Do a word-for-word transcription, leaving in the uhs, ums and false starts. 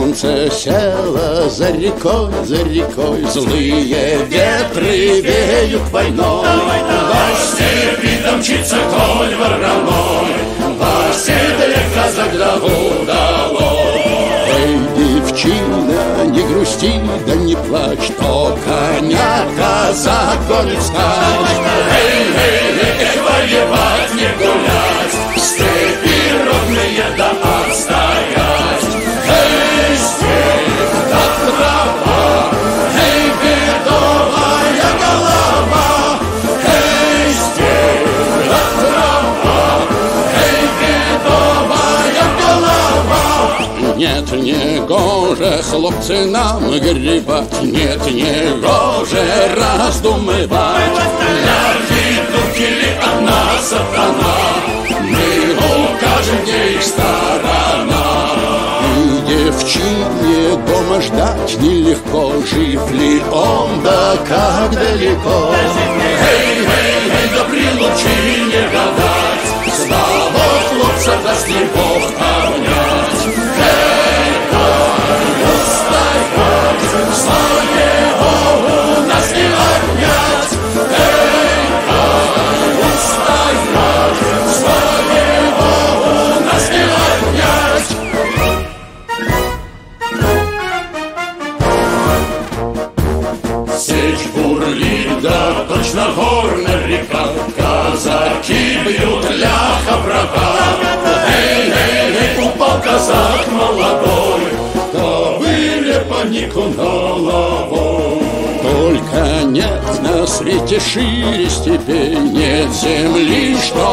солнце село за рекой, за рекой. Злые ветры веют войной. По степи домчится конь вороной, по седле казак да удалой. Эй, девчина, не грусти, да не плачь, то коня казак гонит скач. Эй, эй, эй, воевать не гулять, степи ровные да отстоять. Эй, степь да трава, эй, бедовая голова. Эй, степь да трава, эй, бедовая голова. Нет, не гоже, хлопцы, нам гребать, нет, не гоже раздумывать. На виду или она сатана, мы укажем, где их сторона. И девчине дома ждать нелегко, жив ли он, да как далеко. Эй, эй, эй, да при лучи не гадать, слава хлопца даст не Бог обнять. Эй, да, устоять, своего у нас не отнять. Эй, да, устоять, своего у нас не отнять. Сечь бурлит, да точно горная река, казаки бьют ляха врага. Эй, эй, эй, упал казак молодой, да вылеп панику головой. Только нет на свете шире степей, нет земли, что